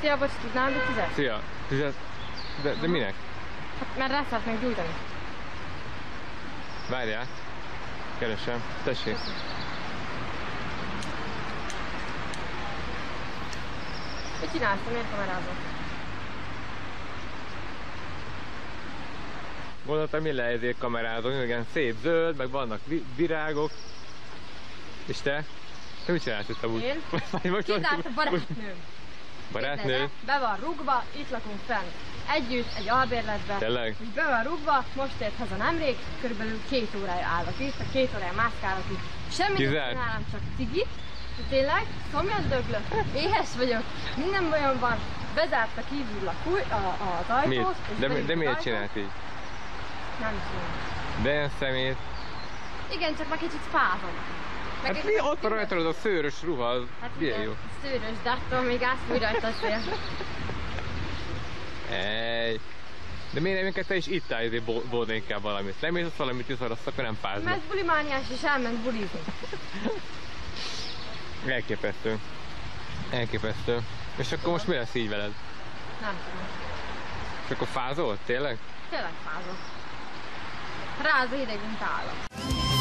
Szia, bocs, tudnál adni 10-et? Szia! 10? De minek? Hát mert rá szeretnék gyújtani. Várjál. Keresem. Tessék. Mit csinálsz? Miért kamerázol? Gondoltam, mi lehet kamerázom, igen, szép zöld, meg vannak virágok. És te? Te mit csinálsz itt amúgy? Én? Kizárt a barátnőm. Barátnő? Be van rúgva, itt lakunk fenn. Együtt, egy albérletbe. Tényleg? Úgy be van rúgva, most ért haza nemrég, körülbelül 2 órája állok itt, 2 órája mászkálok itt. Semmit nem csinálom, csak cigit. De tényleg, szomjas döglök, éhes vagyok, minden bajom van. Bezárta kívül az ajtót. De miért csinált így? Nem tudom. De ilyen szemét. Igen, csak már kicsit spázom. Hát mi ott van rajta a szőrös ruha, az hát milyen igen, jó. szőrös, de attól még átfúj rajta a szél. Ej. De miért nem te is itt állj bolda inkább valamit? Nem ész valamit iszol, azt akkor nem fázol. Mert bulimániás és elment bulizni. Elképesztő. Elképesztő. És akkor most mi lesz így veled? Nem tudom. És akkor fázol? Tényleg? Tényleg fázol. Ráz a hideg, mint állat.